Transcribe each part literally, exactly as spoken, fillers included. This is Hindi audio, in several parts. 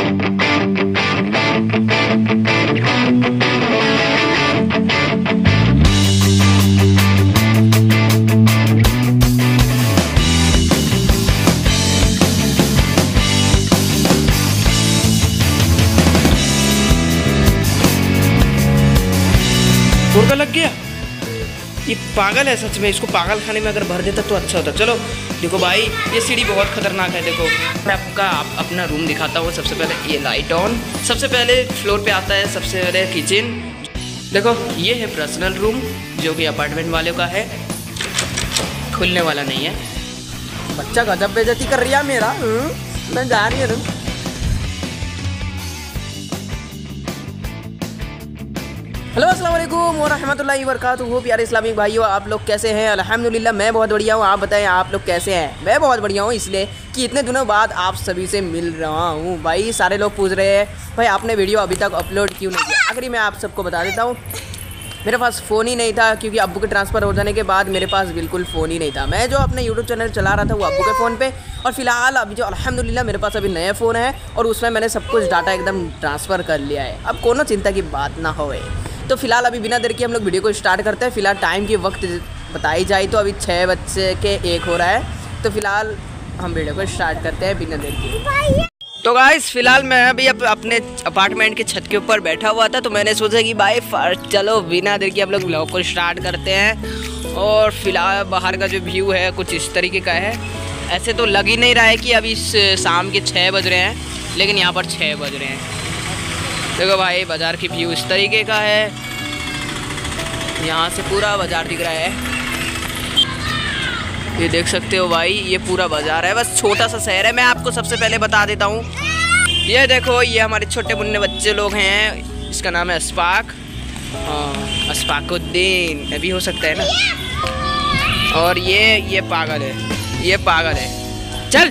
मुर्गा लग गया। ये पागल है सच में, इसको पागल खाने में अगर भर देता तो अच्छा होता। चलो देखो भाई, ये सीढ़ी बहुत खतरनाक है। देखो मैं आपका आप अपना रूम दिखाता हूँ। सबसे पहले ये लाइट ऑन, सबसे पहले फ्लोर पे आता है सबसे पहले किचन। देखो ये है पर्सनल रूम जो कि अपार्टमेंट वालों का है, खुलने वाला नहीं है। बच्चा गजब बेइज्जती कर रही है मेरा, मैं जा रही हूँ। हेलो अस्सलाम वालेकुम व रहमतुल्लाहि व बरकातुहू। प्यारे इस्लामिक भाइयों, आप लोग कैसे हैं? अल्हम्दुलिल्लाह मैं बहुत बढ़िया हूँ। आप बताएं आप लोग कैसे हैं? मैं बहुत बढ़िया हूँ, इसलिए कि इतने दिनों बाद आप सभी से मिल रहा हूँ। भाई सारे लोग पूछ रहे हैं भाई आपने वीडियो अभी तक अपलोड क्यों नहीं किया। आखिरी मैं आप सबको बता देता हूँ, मेरे पास फ़ोन ही नहीं था, क्योंकि अब्बू के ट्रांसफ़र हो जाने के बाद मेरे पास बिल्कुल फ़ोन ही नहीं था। मैं जो अपने यूट्यूब चैनल चला रहा था वो अब्बू के फ़ोन पे, और फिलहाल अभी जो अल्हम्दुलिल्लाह मेरे पास अभी नया फ़ोन है और उसमें मैंने सब कुछ डाटा एकदम ट्रांसफ़र कर लिया है। अब कोनो चिंता की बात ना होए। तो फिलहाल अभी बिना देर के हम लोग वीडियो को स्टार्ट करते हैं। फिलहाल टाइम की वक्त बताई जाए तो अभी छः बजे के एक हो रहा है। तो फिलहाल हम वीडियो को स्टार्ट करते हैं बिना देर के। तो गाइस फिलहाल मैं अभी अप, अपने अपार्टमेंट के छत के ऊपर बैठा हुआ था, तो मैंने सोचा कि भाई चलो बिना देर के हम लोग व्लॉग को स्टार्ट करते हैं। और फिलहाल बाहर का जो व्यू है कुछ इस तरीके का है। ऐसे तो लग ही नहीं रहा है कि अभी शाम के छः बज रहे हैं, लेकिन यहाँ पर छः बज रहे हैं। देखो भाई बाज़ार की व्यू इस तरीके का है, यहाँ से पूरा बाज़ार दिख रहा है। ये देख सकते हो भाई, ये पूरा बाज़ार है, बस छोटा सा शहर है। मैं आपको सबसे पहले बता देता हूँ, ये देखो ये हमारे छोटे मुन्ने बच्चे लोग हैं। इसका नाम है अशफाक, अशफाकुद्दीन अभी हो सकता है ना। और ये ये पागल है, ये पागल है। चल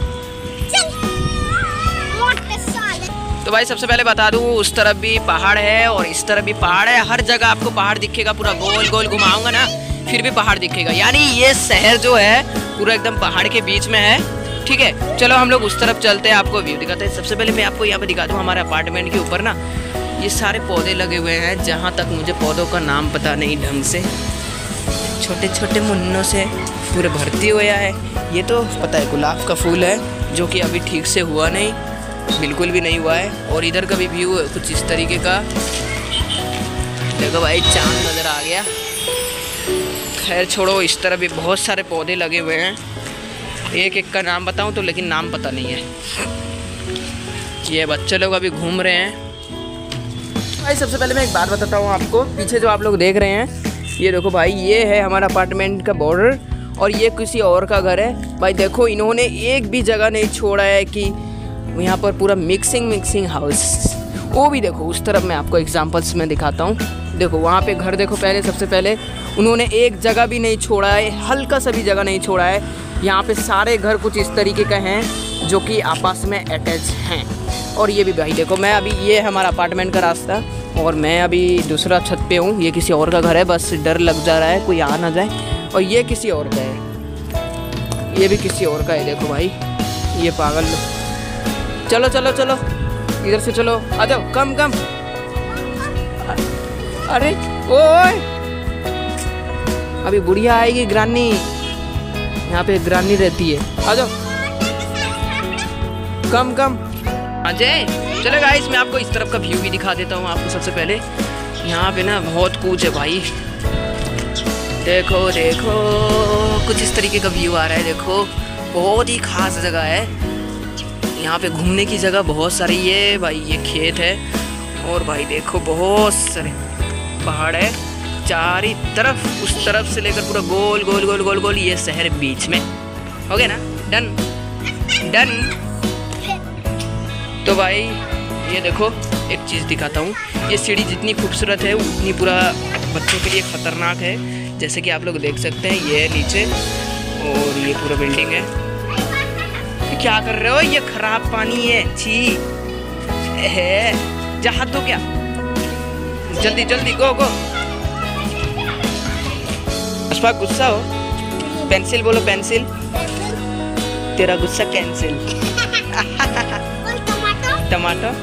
तो भाई सबसे पहले बता दूँ, उस तरफ भी पहाड़ है और इस तरफ भी पहाड़ है। हर जगह आपको पहाड़ दिखेगा, पूरा गोल गोल घुमाऊंगा ना फिर भी पहाड़ दिखेगा। यानी ये शहर जो है पूरा एकदम पहाड़ के बीच में है। ठीक है, चलो हम लोग उस तरफ चलते हैं, आपको व्यू दिखाते हैं। सबसे पहले मैं आपको यहाँ पे दिखा दूँ, हमारे अपार्टमेंट के ऊपर ना ये सारे पौधे लगे हुए हैं। जहाँ तक मुझे पौधों का नाम पता नहीं ढंग से, छोटे छोटे मुन्नों से पूरे भर्ती हुआ है। ये तो पता है गुलाब का फूल है, जो कि अभी ठीक से हुआ नहीं, बिल्कुल भी नहीं हुआ है। और इधर का भी व्यू कुछ इस तरीके का। देखो भाई चांद नज़र आ गया। खैर छोड़ो, इस तरह भी बहुत सारे पौधे लगे हुए हैं। एक एक का नाम बताऊं तो लेकिन नाम पता नहीं है। ये बच्चे लोग अभी घूम रहे हैं। भाई सबसे पहले मैं एक बात बताता हूँ आपको, पीछे जो आप लोग देख रहे हैं ये देखो भाई, ये है हमारा अपार्टमेंट का बॉर्डर और ये किसी और का घर है। भाई देखो इन्होंने एक भी जगह नहीं छोड़ा है कि यहाँ पर पूरा मिक्सिंग मिक्सिंग हाउस। वो भी देखो उस तरफ, मैं आपको एग्जांपल्स में दिखाता हूँ। देखो वहाँ पे घर देखो, पहले सबसे पहले उन्होंने एक जगह भी नहीं छोड़ा है, हल्का सा भी जगह नहीं छोड़ा है। यहाँ पे सारे घर कुछ इस तरीके का हैं जो कि आपस में अटैच हैं। और ये भी भाई देखो, मैं अभी ये है हमारा अपार्टमेंट का रास्ता और मैं अभी दूसरा छत पे हूँ। ये किसी और का घर है, बस डर लग जा रहा है कोई आ ना जाए। और ये किसी और का है, ये भी किसी और का है। देखो भाई ये पागल। चलो चलो चलो इधर से चलो, आ जाओ, कम कम। अरे ओए, अभी बुढ़िया आएगी ग्रानी, यहाँ पे ग्रानी रहती है। आ जाओ, कम कम अजय। चलो गाइस मैं आपको इस तरफ का व्यू भी दिखा देता हूँ आपको। सबसे पहले यहाँ पे ना बहुत कुछ है भाई। देखो देखो कुछ इस तरीके का व्यू आ रहा है। देखो बहुत ही खास जगह है, यहाँ पे घूमने की जगह बहुत सारी है भाई। ये खेत है और भाई देखो बहुत सारे पहाड़ है चारी तरफ, उस तरफ से लेकर पूरा गोल गोल गोल गोल गोल ये शहर बीच में। हो गया ना? Done done. तो भाई ये देखो एक चीज़ दिखाता हूँ, ये सीढ़ी जितनी खूबसूरत है उतनी पूरा बच्चों के लिए ख़तरनाक है। जैसे कि आप लोग देख सकते हैं, ये है नीचे और ये पूरा बिल्डिंग है। क्या कर रहे हो? ये खराब पानी है, छी है। जा हाथ धो, क्या जल्दी जल्दी, गो गो। अशफाक गुस्सा हो? पेंसिल बोलो, पेंसिल। तेरा गुस्सा कैंसिल। टमाटर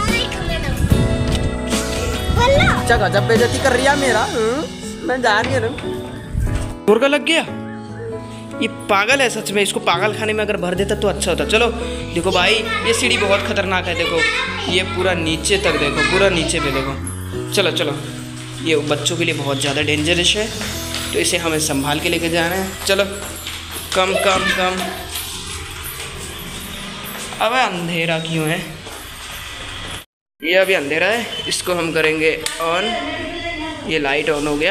जगह जब बेइज्जती कर रही है मेरा। मैं जा रही हूँ। मुर्गा लग गया। ये पागल है सच में, इसको पागल खाने में अगर भर देता तो अच्छा होता। चलो देखो भाई, ये सीढ़ी बहुत खतरनाक है। देखो ये पूरा नीचे तक, देखो पूरा नीचे पे देखो। चलो चलो, ये बच्चों के लिए बहुत ज़्यादा डेंजरस है, तो इसे हमें संभाल के लेके जाना है। चलो कम कम कम। अब अंधेरा क्यों है? ये अभी अंधेरा है, इसको हम करेंगे ऑन। ये लाइट ऑन हो गया।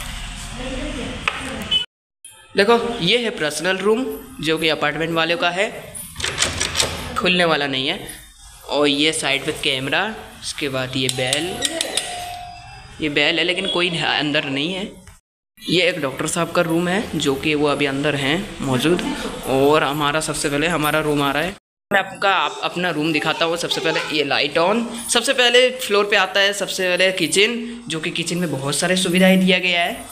देखो ये है पर्सनल रूम, जो कि अपार्टमेंट वालों का है, खुलने वाला नहीं है। और ये साइड पे कैमरा, उसके बाद ये बेल, ये बेल है लेकिन कोई अंदर नहीं है। ये एक डॉक्टर साहब का रूम है, जो कि वो अभी अंदर हैं मौजूद। और हमारा सबसे पहले हमारा रूम आ रहा है। मैं आपका आप अपना रूम दिखाता हूँ। सबसे पहले ये लाइट ऑन। सबसे पहले फ्लोर पे आता है सबसे पहले किचन, जो कि किचन में बहुत सारे सुविधाएं दिया गया है।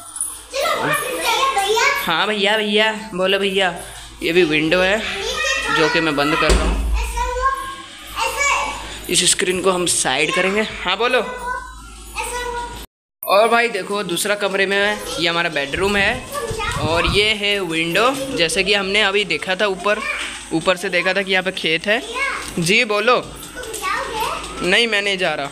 हाँ भैया भैया बोलो भैया। ये भी विंडो है, जो कि मैं बंद कर रहा हूँ। इस स्क्रीन को हम साइड करेंगे। हाँ बोलो। और भाई देखो दूसरा कमरे में ये हमारा बेडरूम है, और ये है विंडो। जैसे कि हमने अभी देखा था, ऊपर ऊपर से देखा था कि यहाँ पे खेत है। जी बोलो। नहीं मैं नहीं जा रहा।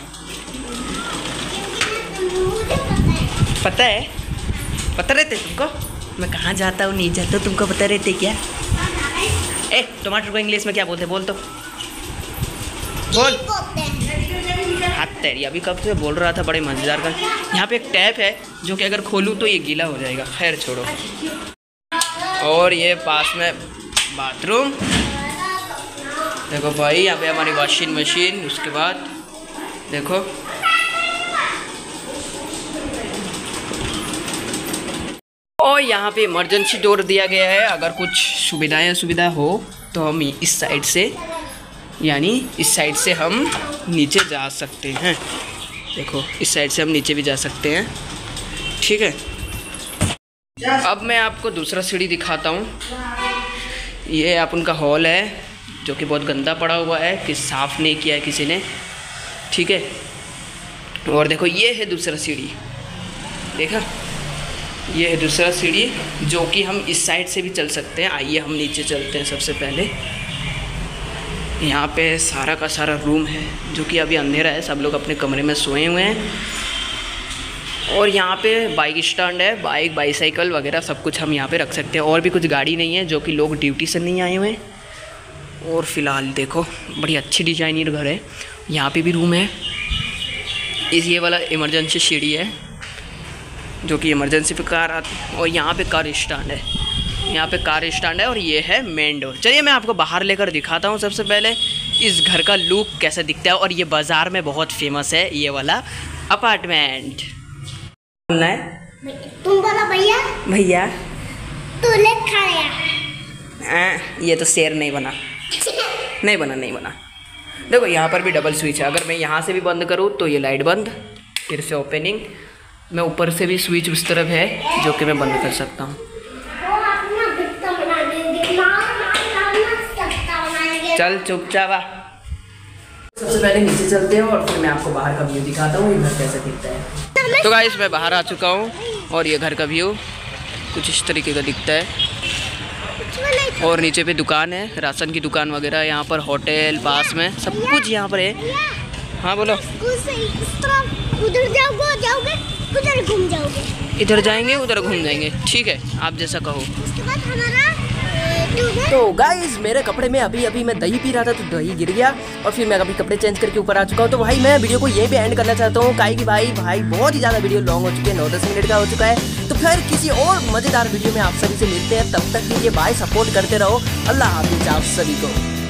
पता है, पता रहते तुमको मैं कहाँ जाता हूँ नहीं जाता, तुमको पता रहते क्या? ए टमाटर को इंग्लिश में क्या बोलते? बोल तो बोल। हाथ तेरी, अभी कब से बोल रहा था, बड़े मज़ेदार का। यहाँ पे एक टैप है, जो कि अगर खोलूँ तो ये गीला हो जाएगा। खैर छोड़ो। और ये पास में बाथरूम। देखो भाई यहाँ पे हमारी वॉशिंग मशीन। उसके बाद देखो और यहाँ पे इमरजेंसी डोर दिया गया है। अगर कुछ सुविधाएं सुविधा हो तो हम इस साइड से, यानी इस साइड से हम नीचे जा सकते हैं। देखो इस साइड से हम नीचे भी जा सकते हैं। ठीक है, अब मैं आपको दूसरा सीढ़ी दिखाता हूँ। ये आप उनका हॉल है, जो कि बहुत गंदा पड़ा हुआ है, कि साफ़ नहीं किया है किसी ने। ठीक है, और देखो ये है दूसरा सीढ़ी। देखा, ये है दूसरा सीढ़ी, जो कि हम इस साइड से भी चल सकते हैं। आइए हम नीचे चलते हैं। सबसे पहले यहाँ पे सारा का सारा रूम है, जो कि अभी अंधेरा है, सब लोग अपने कमरे में सोए हुए हैं। और यहाँ पे बाइक स्टैंड है, बाइक बाईसाइकिल वगैरह सब कुछ हम यहाँ पे रख सकते हैं। और भी कुछ गाड़ी नहीं है, जो कि लोग ड्यूटी से नहीं आए हुए हैं। और फिलहाल देखो बड़ी अच्छी डिजाइनर घर है। यहाँ पे भी रूम है। इस ये वाला इमरजेंसी सीढ़ी है, जो कि इमरजेंसी पे कार आती है। और यहाँ पे कार स्टैंड है, यहाँ पे कार स्टैंड है। और ये है मेन डोर। चलिए मैं आपको बाहर लेकर दिखाता हूँ सबसे पहले इस घर का लुक कैसे दिखता है। और ये बाज़ार में बहुत फेमस है ये वाला अपार्टमेंट। बोलना है तुम बोलो भैया। भैया तू ले खाया। ये तो शेर नहीं बना, नहीं बना नहीं बना। देखो यहाँ पर भी डबल स्विच है। अगर मैं यहाँ से भी बंद करूँ तो ये लाइट बंद, फिर से ओपनिंग। मैं ऊपर से भी स्विच उस तरफ है, जो कि मैं बंद कर सकता हूँ। चल चुपचाप आ। सबसे पहले नीचे चलते हैं, और फिर मैं आपको बाहर का व्यू दिखाता हूँ, ये घर कैसे दिखता है। तो गाइस मैं बाहर आ चुका हूँ, और ये घर का व्यू कुछ इस तरीके का दिखता है। और नीचे पे दुकान है, राशन की दुकान वगैरह। यहाँ पर होटल पास में सब कुछ यहाँ पर है। हाँ बोलो। उधर जाओगे जाओगे उधर घूम जाओगे। इधर जाएंगे उधर घूम जाएंगे। ठीक है, आप जैसा कहो। उसके बाद हमारा तो गाइस मेरे कपड़े में अभी अभी मैं दही पी रहा था, तो दही गिर गया, और फिर मैं अभी कपड़े चेंज करके ऊपर आ चुका हूँ। तो भाई मैं वीडियो को यहीं पे एंड करना चाहता हूँ, काहे कि भाई भाई बहुत ही ज़्यादा वीडियो लॉन्ग हो चुकी है, नौ दस मिनट का हो चुका है। तो फिर किसी और मज़ेदार वीडियो में आप सभी से मिलते हैं। तब तक के लिए भाई सपोर्ट करते रहो। अल्लाह हाफिज़ आप सभी को।